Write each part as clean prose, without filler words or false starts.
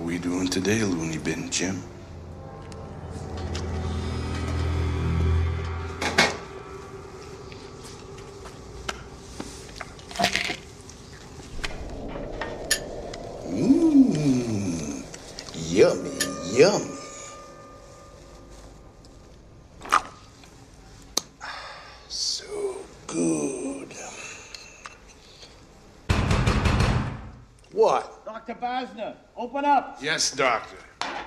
we doing today, Looney Bin Jim? Mmm, yummy, yummy. So good. What? Dr. Basner, open up. Yes, doctor.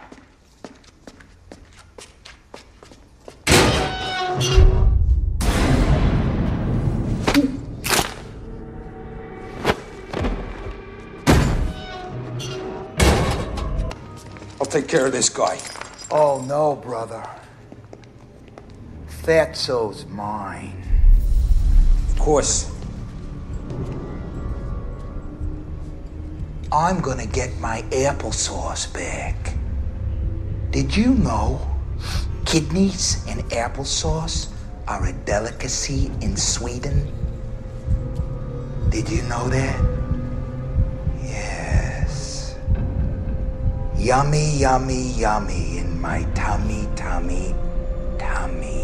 I'll take care of this guy. Oh, no, brother. Fatso's mine. Of course. I'm gonna get my applesauce back. Did you know kidneys and applesauce are a delicacy in Sweden? Did you know that? Yes. Yummy, yummy, yummy in my tummy, tummy, tummy.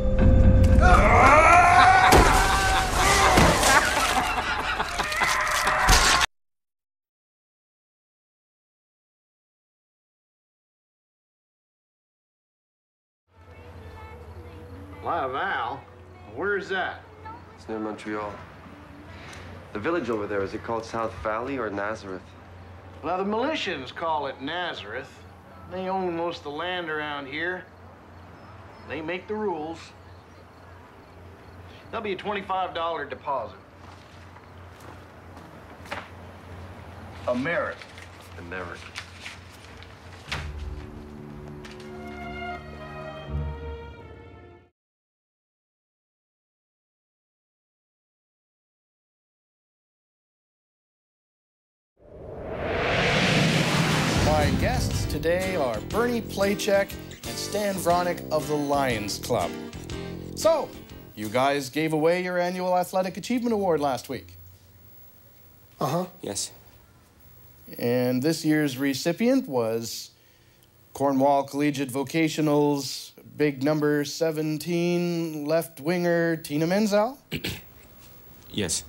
Laval? Where's that? It's near Montreal. The village over there, is it called South Valley or Nazareth? Well, the militians call it Nazareth. They own most of the land around here. They make the rules. There'll be a $25 deposit. American. American. My guests today are Bernie Playcheck and Stan Vronick of the Lions Club. So, you guys gave away your annual Athletic Achievement Award last week. Yes. And this year's recipient was Cornwall Collegiate Vocational's big number 17 left winger Tina Menzel. Yes.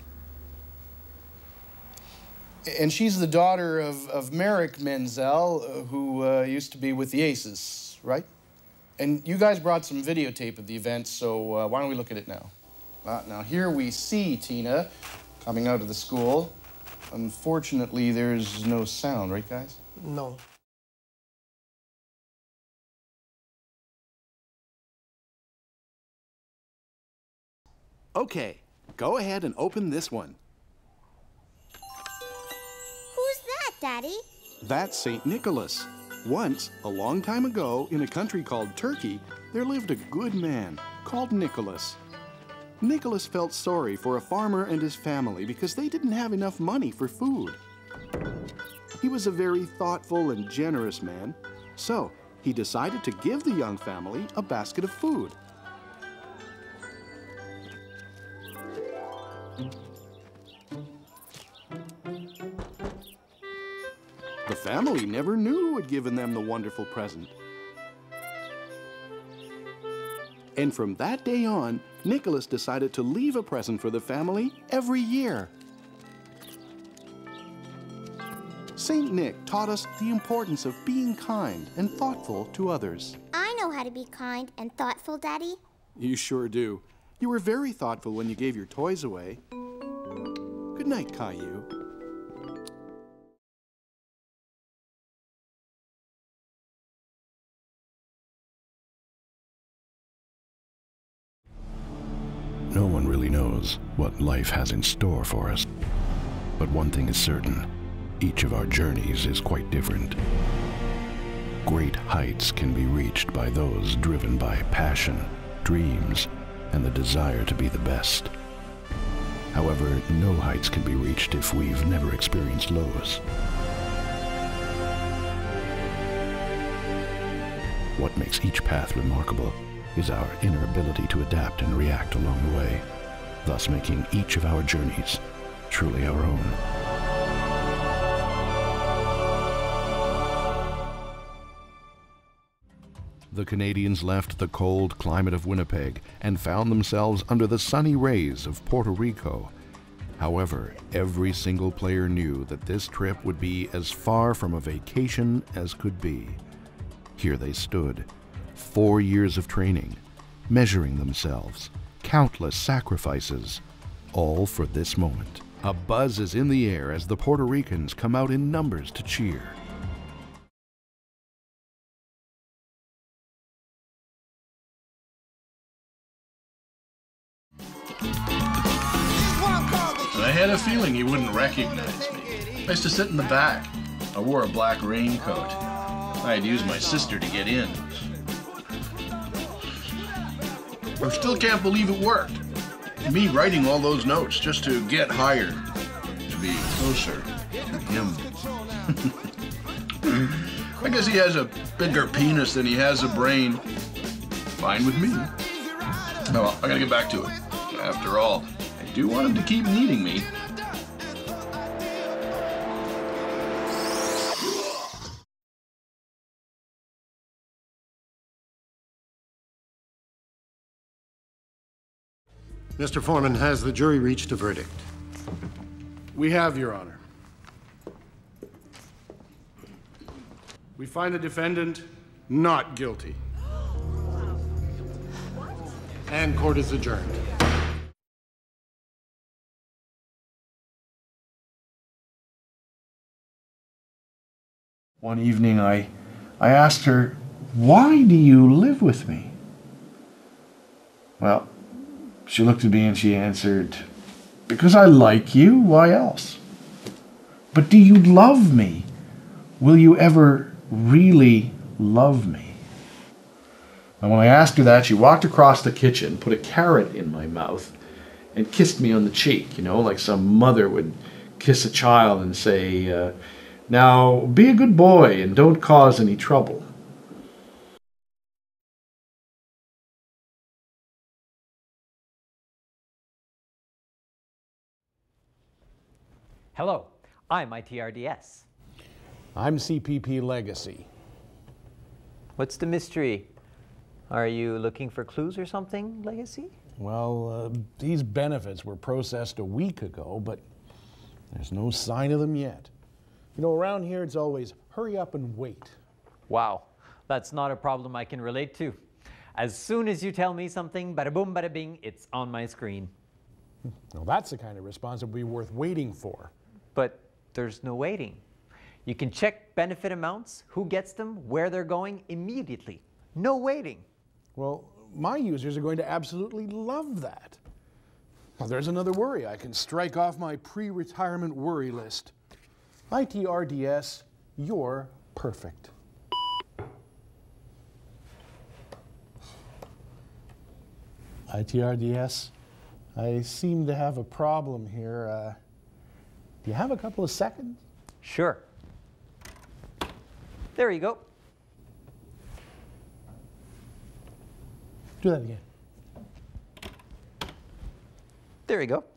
And she's the daughter of Merrick Menzel, who used to be with the Aces, right? And you guys brought some videotape of the event, so why don't we look at it now? Now, here we see Tina coming out of the school. Unfortunately, there's no sound, right, guys? No. Okay, go ahead and open this one. Who's that, Daddy? That's St. Nicholas. Once, a long time ago, in a country called Turkey, there lived a good man called Nicholas. Nicholas felt sorry for a farmer and his family because they didn't have enough money for food. He was a very thoughtful and generous man, so he decided to give the young family a basket of food. The family never knew who had given them the wonderful present. And from that day on, Nicholas decided to leave a present for the family every year. Saint Nick taught us the importance of being kind and thoughtful to others. I know how to be kind and thoughtful, Daddy. You sure do. You were very thoughtful when you gave your toys away. Good night, Caillou. No one really knows what life has in store for us. But one thing is certain, each of our journeys is quite different. Great heights can be reached by those driven by passion, dreams, and the desire to be the best. However, no heights can be reached if we've never experienced lows. What makes each path remarkable is our inner ability to adapt and react along the way, thus making each of our journeys truly our own. The Canadians left the cold climate of Winnipeg and found themselves under the sunny rays of Puerto Rico. However, every single player knew that this trip would be as far from a vacation as could be. Here they stood, 4 years of training, measuring themselves, countless sacrifices, all for this moment. A buzz is in the air as the Puerto Ricans come out in numbers to cheer. I had a feeling he wouldn't recognize me. I used to sit in the back. I wore a black raincoat. I had used my sister to get in. I still can't believe it worked. Me writing all those notes just to get hired, to be closer to him. I guess he has a bigger penis than he has a brain. Fine with me. No, I gotta get back to it. After all, I do want him to keep needing me. Mr. Foreman, has the jury reached a verdict? We have, Your Honor. We find the defendant not guilty. And court is adjourned. One evening I asked her, "Why do you live with me?" Well, she looked at me and she answered, "Because I like you, why else?" "But do you love me? Will you ever really love me?" And when I asked her that, she walked across the kitchen, put a carrot in my mouth, and kissed me on the cheek, like some mother would kiss a child and say, "Now be a good boy and don't cause any trouble." Hello, I'm ITRDS. I'm CPP Legacy. What's the mystery? Are you looking for clues or something, Legacy? Well, these benefits were processed a week ago, but there's no sign of them yet. Around here it's always hurry up and wait. Wow, that's not a problem I can relate to. As soon as you tell me something, bada boom, bada bing, it's on my screen. Well, that's the kind of response that would be worth waiting for. But there's no waiting. You can check benefit amounts, who gets them, where they're going immediately. No waiting. Well, my users are going to absolutely love that. Well, there's another worry. I can strike off my pre-retirement worry list. ITRDS, you're perfect. ITRDS, I seem to have a problem here. Do you have a couple of seconds? Sure. There you go. Do that again. There you go.